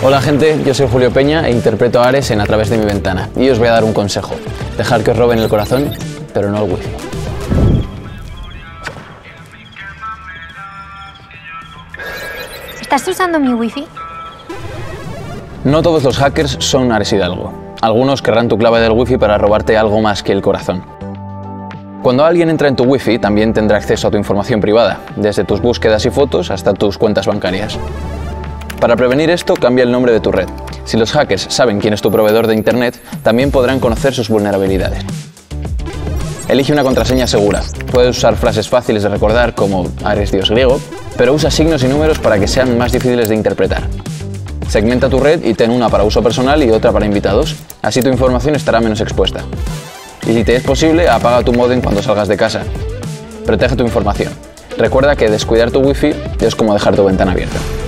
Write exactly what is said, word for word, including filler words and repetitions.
Hola gente, yo soy Julio Peña e interpreto a Ares en A través de mi ventana. Y os voy a dar un consejo. Dejar que os roben el corazón, pero no el wifi. ¿Estás usando mi wifi? No todos los hackers son Ares Hidalgo. Algunos querrán tu clave del wifi para robarte algo más que el corazón. Cuando alguien entra en tu wifi, también tendrá acceso a tu información privada, desde tus búsquedas y fotos hasta tus cuentas bancarias. Para prevenir esto, cambia el nombre de tu red. Si los hackers saben quién es tu proveedor de internet, también podrán conocer sus vulnerabilidades. Elige una contraseña segura. Puedes usar frases fáciles de recordar como Ares Dios griego, pero usa signos y números para que sean más difíciles de interpretar. Segmenta tu red y ten una para uso personal y otra para invitados. Así tu información estará menos expuesta. Y si te es posible, apaga tu módem cuando salgas de casa. Protege tu información. Recuerda que descuidar tu wifi es como dejar tu ventana abierta.